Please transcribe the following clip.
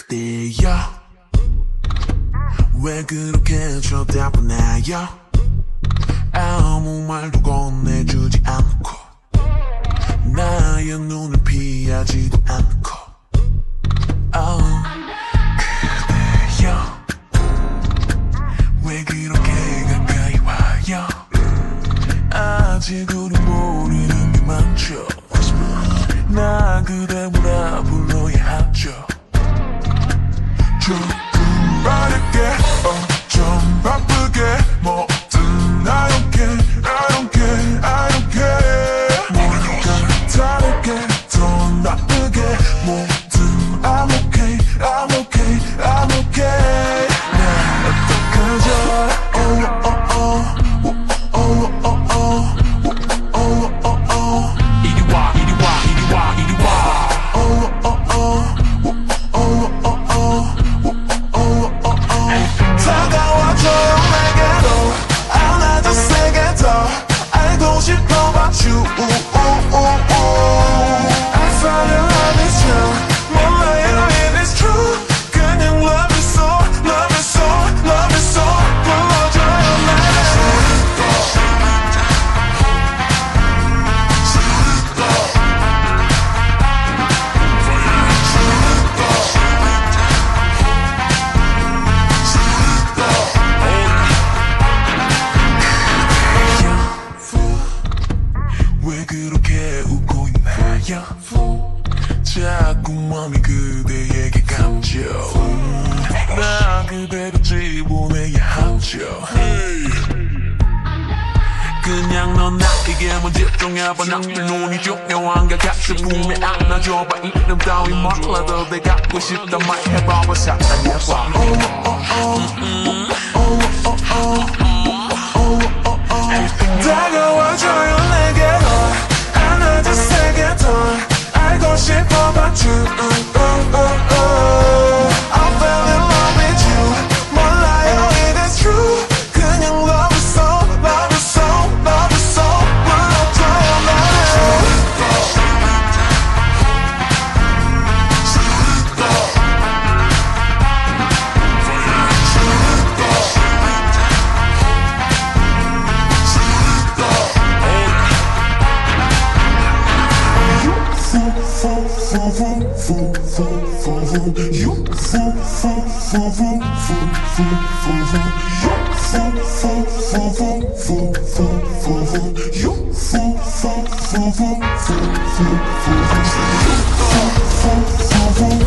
그대여 왜 그렇게 쳐다보나요? 아무 말도 건네주지 않고 나의 눈을 피하지도 않고 그대여 왜 그렇게 가까이 와요? 아직 우리 모르는 게 많죠. 나 그대 뭐라 불러야 하죠. 조금 빠르게 좀 바쁘게 뭐든 I don't care, I don't care, I don't care. 뭔가 다르게 더 나쁘게 뭐든 I'm okay, I'm okay, I'm okay. 나 어떡하죠? Oh, oh, oh. 왜 그렇게 웃고 있나요? 자꾸 맘이 그대에게 감죠. 나 그대로 집어내야 하죠. 그냥 넌 나에게만 집중해봐. 나의 눈이 중요한 게 같이 품에 안아줘봐. 이름 따위 몰라도 내 갖고 싶단 말 해봐봐. 사랑해봐. 다가와줘요 내게로 안아줘 세게 더 알고 싶어 about you. I fell in love with you. 몰라요 it is true. 그냥 love is so, love is so, love is so. 불러줘요 나를. You